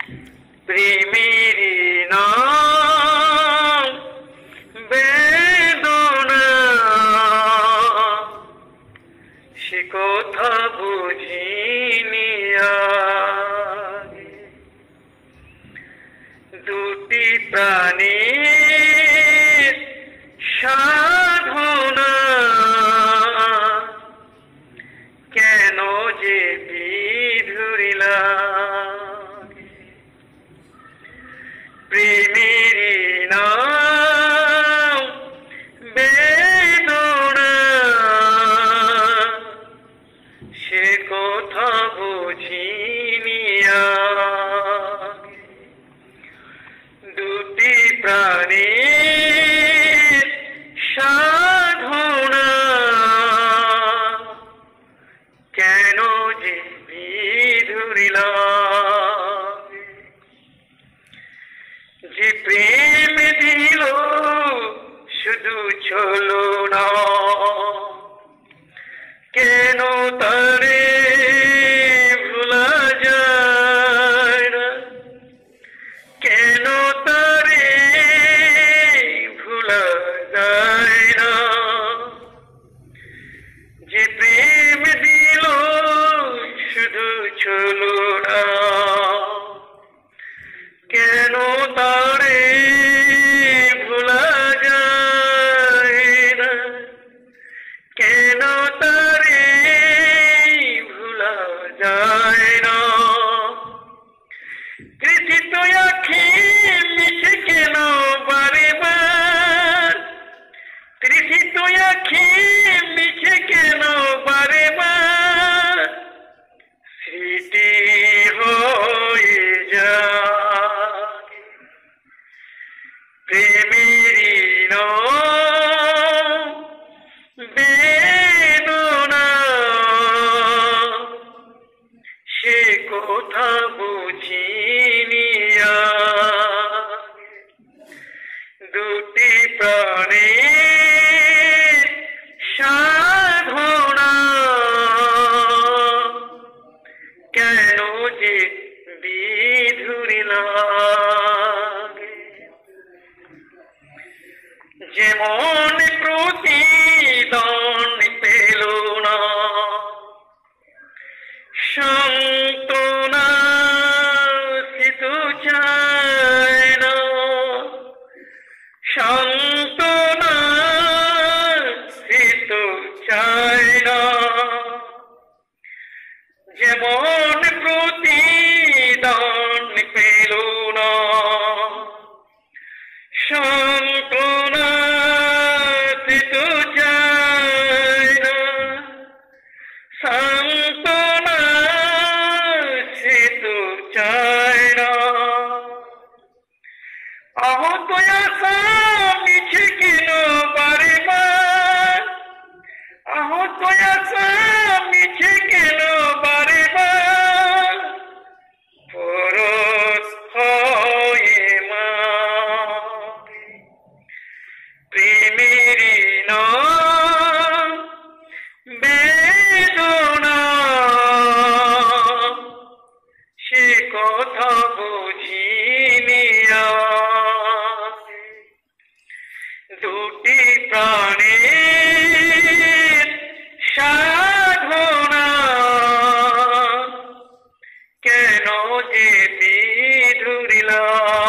প্রেমেরই নাম বেদনা, সে কথা বুঝিনি আগে। দুটি প্রাণীর সাধনা, কেন যে বিধুরি লাগে। প্রেমেরই নাম বেদনা, সে কথা বুঝিনি আগে। দুটি প্রাণীর সাধনা, কেন যে বিধুরি লাগে। যে প্রেম দিল শুধু চলো না, কেন তারে ভুলা যায় না, কেন তারে ভুলা যায় না। যে প্রেম দিল শুধু চলো না, কেন তারে ভুলা যায় না, কেন তারে ভুলা যায় না। তৃষিত আঁখি মিশে কেন বারে বার, তৃষিত আঁখি মিশে কেন বারে বার, স্মৃতি হয়ে যায়। প্রেমেরই নাম বেদনা, সে কথা বুঝিনি আগে। দুটি প্রাণীর সাধনা, কেন যে বিধুরি লাগে। যেমন প্রতিদান পেল না, সান্ত্বনা সে তো চায় না, সান্ত্বনা সে তো চায় না। যেমন প্রতিদান পেল না, সান্ত্বনা সে তো চায় না, সান্ত্বনা সে তো চায় না। আহত আশা মিছে কেন বারে বার, আহত আশা মিছে কেন বারে বার, পরশ হয়ে মাগে। প্রেমেরই নাম বেদনা, সে কথা বুঝিনি আগে। দুটি প্রাণীর সাধনা, কেন যে বিধুরি লাগে।